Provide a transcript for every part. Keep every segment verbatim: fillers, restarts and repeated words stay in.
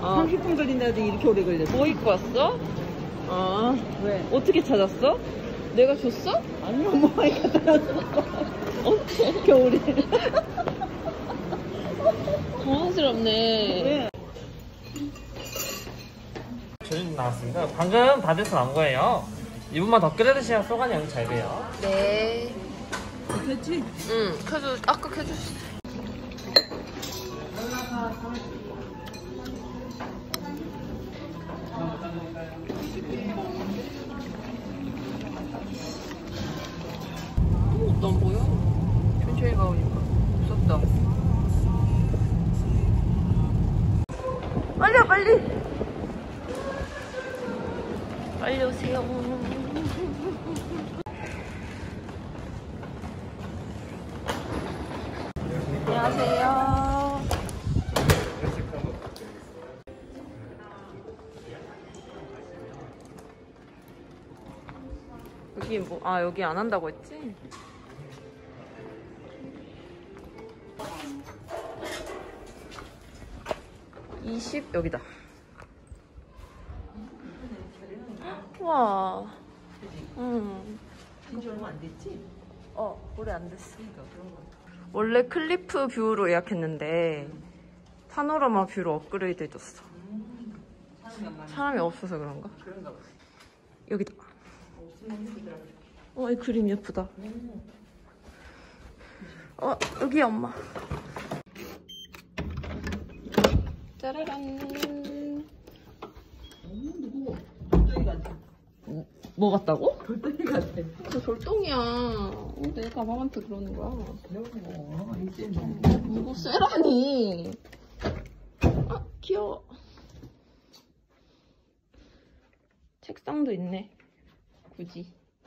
어. 삼십 분 걸린다더니 이렇게 오래 걸렸어. 뭐 입고 왔어? 아, 왜? 어떻게 찾았어? 내가 줬어? 아니, 엄마가 갖다 놨어. 언제? 겨울에. 당황스럽네. 왜? 저희 나왔습니다. 방금 다돼서 나온 거예요. 이 분만 더 끓여 드셔야 소간이 여기 잘 돼요. 네. 그렇지? 응, 켜줘. 아까 켜줬어. 아무것도 안 보여. 천천히 가보니까 무섭다. 빨리 와, 빨리. 빨리 오세요. 안녕하세요. 여기 뭐, 아, 여기 안 한다고 했지? 이십, 여기다. 와. 응. 진짜 얼마 안 됐지? 어, 오래 안 됐어. 그러니까 그런 거. 원래 클리프 뷰로 예약했는데 파노라마 뷰로 업그레이드 해줬어. 음, 사람이 안 많아. 사람이 없어서 그런가? 그런가 봐. 여기다. 없으면 예쁘더라고. 어, 이 그림 예쁘다. 음. 어, 여기 엄마. 짜라란. 음, 누구? 돌덩이 같아. 뭐 같다고? 돌덩이 같아. 저 돌덩이야. 어, 내 가방한테 그러는 거야. 여보, 이제 좀. 누구 쎄라니. 아, 귀여워. 책상도 있네. 굳이.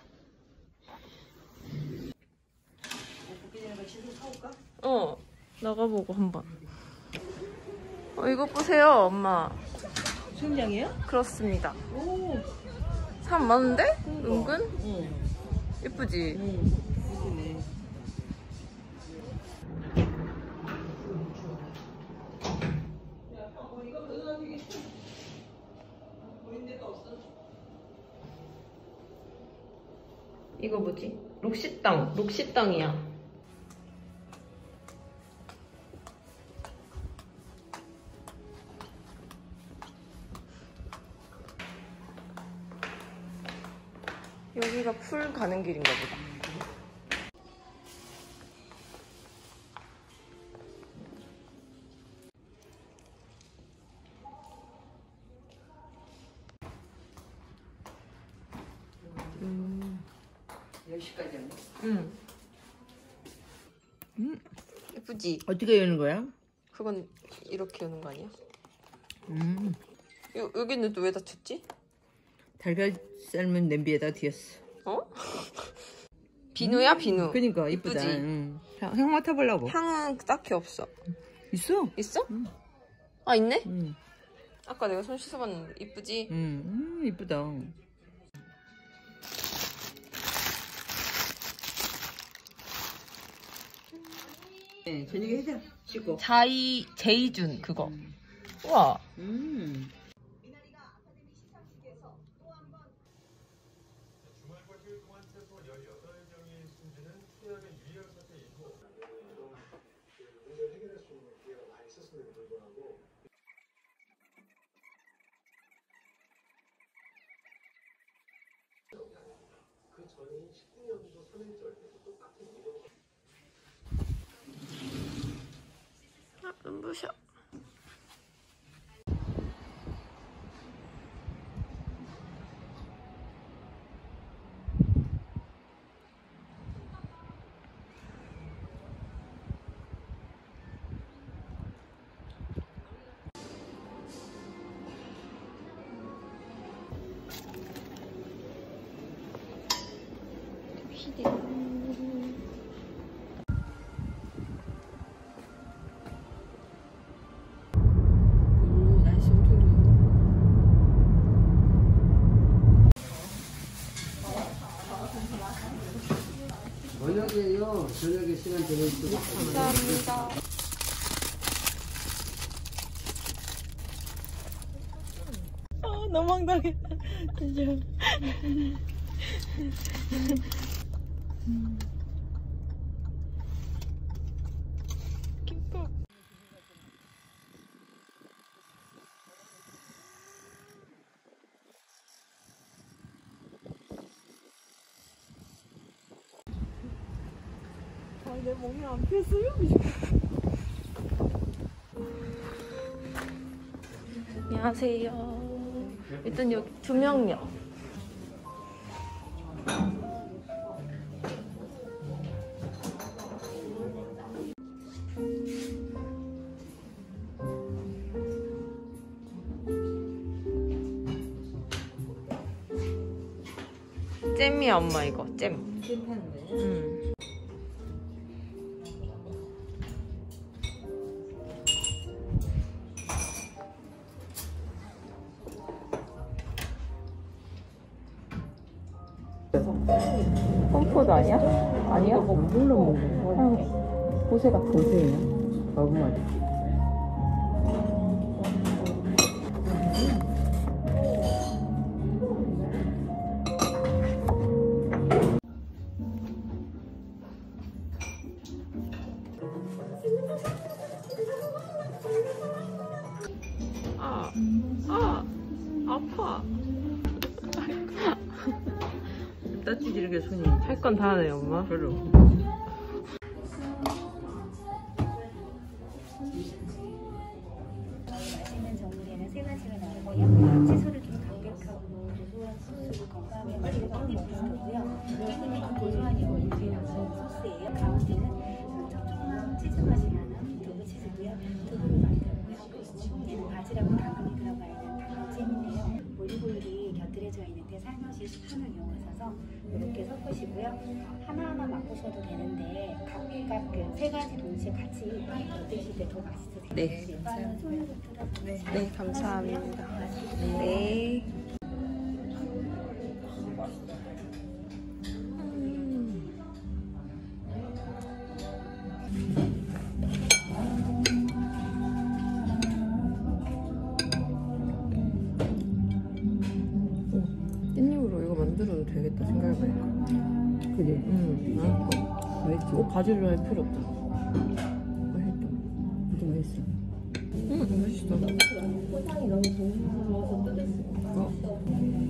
어, 나가보고 한번. 어, 이거 보세요, 엄마. 수영장이에요? 그렇습니다. 오. 사람 많은데? 은근? 응. 예쁘지? 응. 예쁘네. 이거 뭐지? 록시땅. 록시땅이야. 여기가 풀 가는 길인가 보다. 음. 열 시까지였네. 응. 음. 예쁘지? 어떻게 여는 거야? 그건 이렇게 여는 거 아니야? 음. 요, 여기는 또 왜 닫혔지? 달걀 삶은 냄비에다 뒤었어. 어? 비누야, 비누. 그니까 이쁘다. 이쁘지? 응. 향 맡아보려고. 향은 딱히 없어. 있어? 있어? 응. 아, 있네? 응. 아까 내가 손 씻어봤는데 이쁘지? 응. 음, 이쁘다. 네, 저녁에 해자. 씻고. 자이, 제이준 그거. 우와. 음. 그 전인 십구 년도 삼 일절 때도 똑같은 이런 아, 눈부셔. 시대. 오, 날씨 엄청 좋다. 저녁에요. 저녁에 시간 되면 감사합니다. 너무 황당했다. 진짜. 김밥. 아, 내 몸이 안 폈어요? 안녕하세요. 일단 여기 두 명요. 잼이야 엄마 이거 잼. 잼 파는 거예요? 응. 홈포드 아니야? 아니야? 뭐 물로 먹는 향 보세 같은 보세요. 먹으면 아, 아, 아파. 따지지 이렇게 손이. 할 건 다 하네 엄마. 별로. 맛있는 전골에는 세 가지가 나오고요. 채소를 좀 담백하고 고소한 소스, 건강에 맞는 깻잎 비슷하고요. 깻잎은 고소한이고 인피는 소스예요. 가운데는 촉촉한 치즈 맛이 나는 두부 치즈고요. 두부를 만들고요. 얘는 바지락과 당근이 들어가 있는 당근잼이네요. 올리브오일이 곁들여져 있는데 살며시 스푼을 이용하셔서 이렇게 섞으시고요. 하나하나 맛보셔도 되는데 각각 그 세 가지 동시에 같이 드실 때 더 맛있으세요. 네. 일단은 손으로 뜯어보세요. 네, 감사합니다. 네. 깻잎으로 이거 만들어도 되겠다 생각해보니까. 그래. 응, 맛있어. 맛있지? 꼭 바질로 할 필요 없다. 맛있다. 진짜 맛있어. 응, 맛있어. 포장이 너무 고급스러워서 뜯을 수가 없어.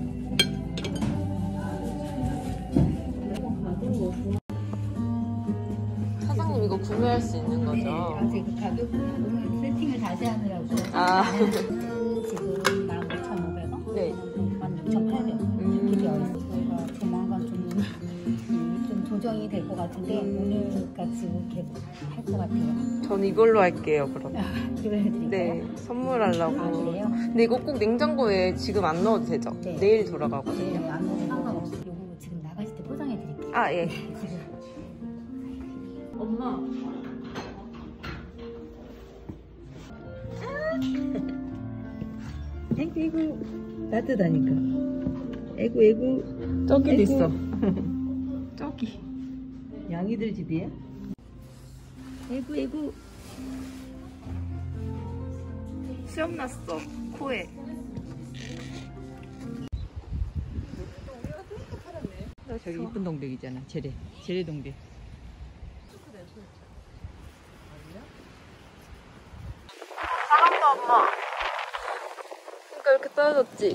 사장님 이거 구매할 수 있는 거죠? 아직 그 가격 오늘 세팅을 다시 하느라고. 아. 지금 만 오천오백 원? 네. 만 육천팔백 원 음. 이렇게 되어 있어요. 저희가 조만간 좀, 음, 좀 조정이 될 것 같은데 오늘까지 이렇게 할 것 같아요. 전 이걸로 할게요 그럼. 이걸 해드릴까요? 네, 선물하려고. 아, 그래요? 근데 이거 꼭 냉장고에 지금 안 넣어도 되죠? 네. 내일 돌아가거든요. 네, 안 먹어도 상관없어요. 요거 지금 나가실 때 포장해 드릴게요. 아, 예. 엄마. 애구 애구 따뜻하니까. 애구 애구. 저기도 아이고. 있어. 저기. 양이들 집이야? 애구 애구. 수염 났어, 코에. 저기 이쁜 동백이잖아. 재래. 재래 동백. 사람도 엄마. 그러니까 이렇게 떨어졌지.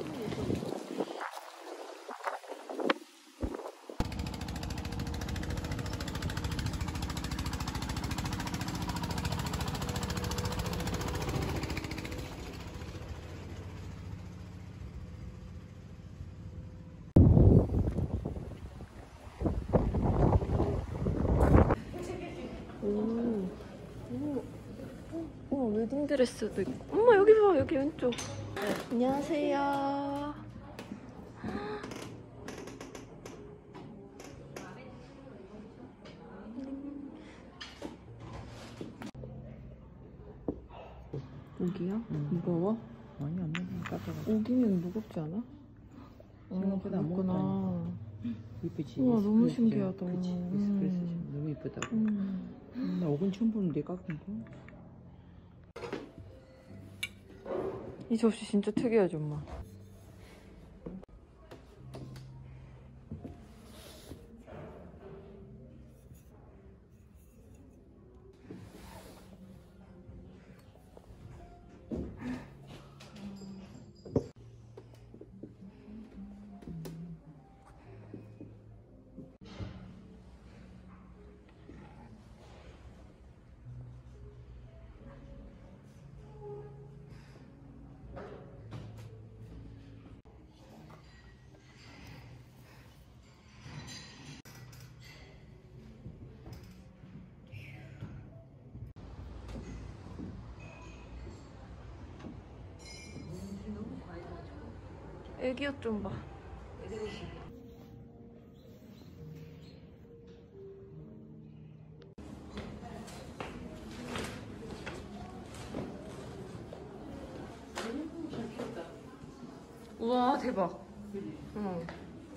오. 오. 우와, 웨딩드레스도 있고. 엄마, 여기 봐, 여기 왼쪽. 안녕하세요. 오기야? 응. 무거워? 아니 안 먹으면 깎아가지고. 오기면 무겁지 않아? 생각보다 안 무겁구나. 이쁘지? 우와, 너무 그렇지. 신기하다. 그치. 음. 그래서 지금 너무 이쁘다고. 음. 음, 나 오븐 처음 보는데 깎은 거. 이 접시 진짜 특이하지, 엄마? 애기 옷 좀 봐. 우와 대박. 응.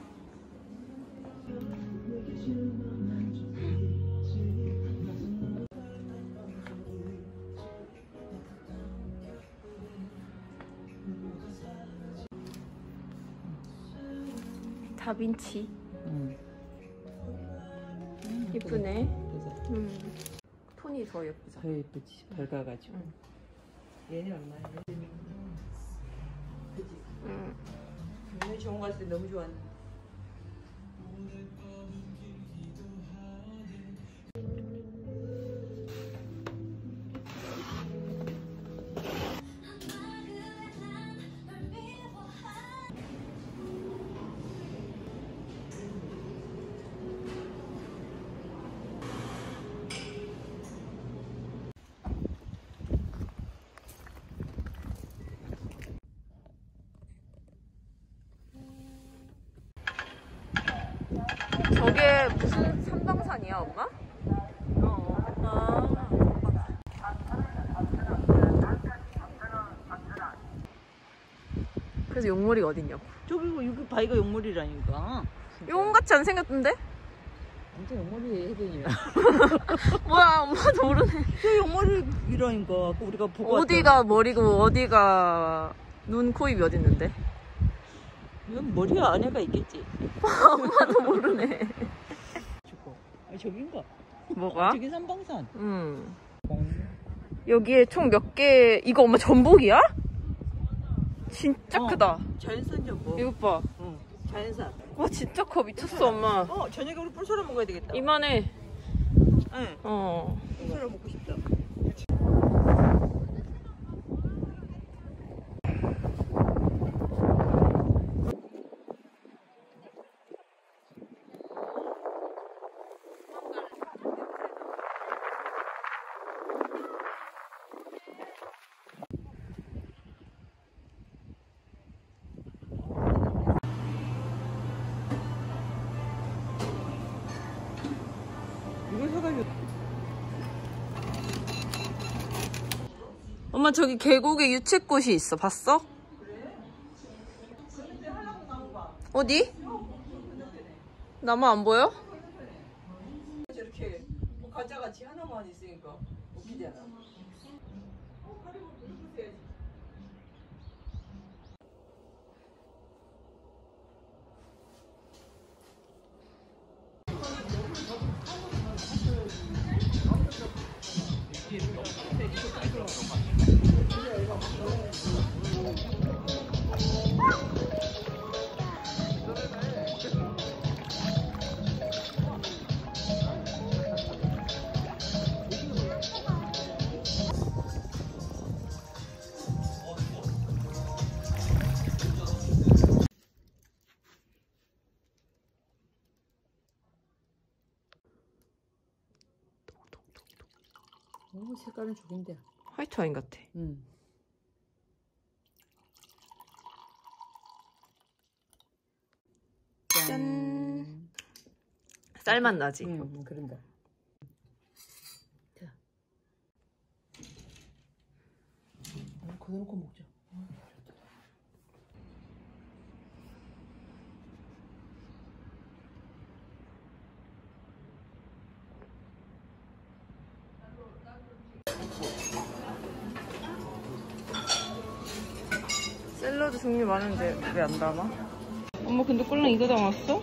다빈치. 응. 예쁘네. 그래서 음. 톤이 더 예쁘죠. 더 예쁘지. 밝아가지고. 응. 얘는 얼마야? 그치? 응. 오늘 좋은 거 같을 때 너무 좋았는데. 저게 무슨 삼방산이야, 엄마? 어. 아. 그래서 용머리가 어딨냐고. 저기 여기 바위가 용머리라니까. 용같이 안 생겼던데? 아무튼 용머리 해변이야. 뭐야, 엄마도 모르네. 저 용머리라니까. 아까 우리가 보고 어디가 머리고 어디가 눈, 코, 입이 어딨는데? 이건 머리 안에가 있겠지. 엄마도 모르네. 저거. 아, 저긴가? 뭐가? 저기 삼방산. 음. 여기에 총 몇 개, 이거 엄마 전복이야? 진짜 어, 크다. 자연산 전복. 이것 봐. 응. 자연산. 와, 진짜 커. 미쳤어, 엄마. 어, 저녁에 우리 뿔소라 먹어야 되겠다. 이만해. 응. 어. 뿔소라 먹고 싶다. 이걸 사가지고. 엄마, 저기 계곡에 유채꽃이 있어. 봤어? 어디? 나무 안 보여? 저렇게 뭐 과자같이 하나만 있으니까 웃기잖아. 오, 색깔은 좋은데. 화이트 와인 같아. 응. 짠. 쌀맛 나지? 응, 응, 그런다. 자. 어, 걷어놓고 먹자. 샐러드 종류 많은데 왜 안 담아? 엄마 근데 꼴랑 이거 담았어?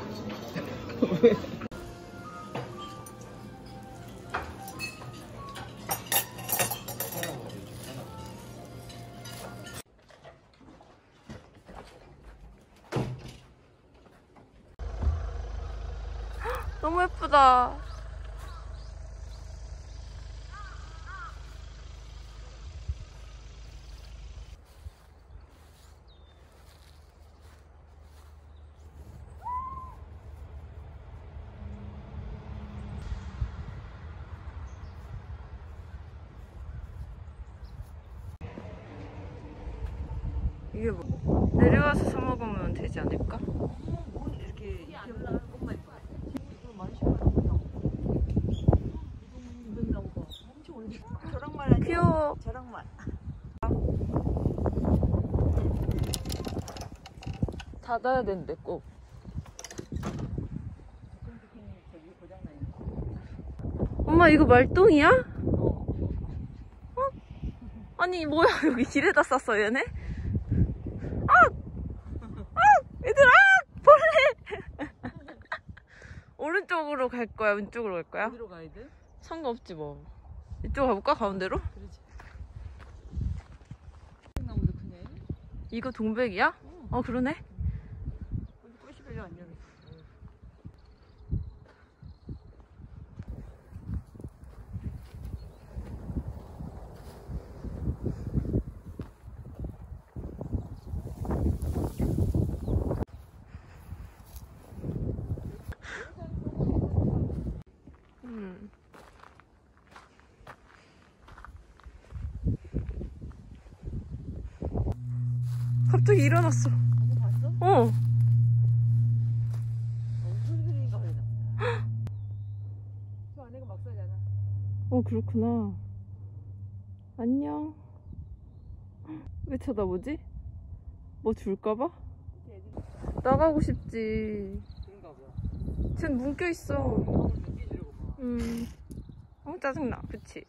너무 예쁘다. 이게 뭐? 내려와서 사 먹으면 되지 않을까? 뭐 이렇게 이렇게 올라가는 것만 있어. 이거 많이 심어놨고 그냥. 이건 나온 거. 엄청 올리. 저랑말 아니야? 귀여워. 저랑말. 닫아야 되는데 꼭. 엄마 이거 말똥이야? 어? 아니 뭐야 여기 길에다 쌌어 얘네? 아! 아! 얘들아! 벌레! 오른쪽으로 갈 거야? 왼쪽으로 갈 거야? 어디로 가야 돼? 상관없지 뭐. 이쪽 가볼까? 가운데로? 그렇지. 나무도 크네. 이거 동백이야? 어 그러네. 근데 꽃이 별로 안 열었어. 음. 갑자기 일어났어. 이거 봤어? 어. 어, 소리 들으니까 그러다. 저 안에가 막사잖아. 어 그렇구나. 안녕. 왜 쳐다보지? 뭐 줄까봐? 나가고 싶지. 그런가 봐. 쟨 뭉켜있어. 형을 느끼려고 봐. 음. 어 짜증나. 그치?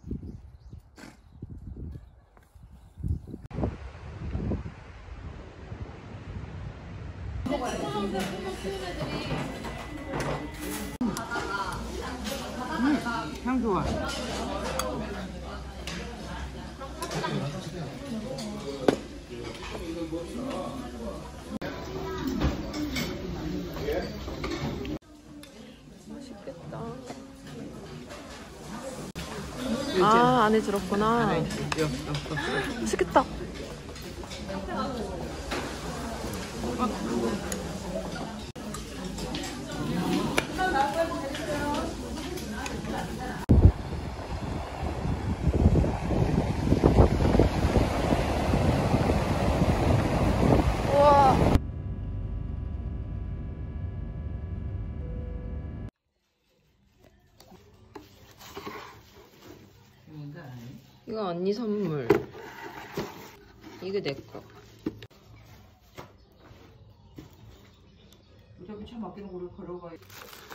향 좋아. 맛있겠다. 아 안에 들었구나. 맛있겠다. 우와. 이거 언니 선물. 이게 내 거. 무조건 차 맡기는 걸로 걸어가야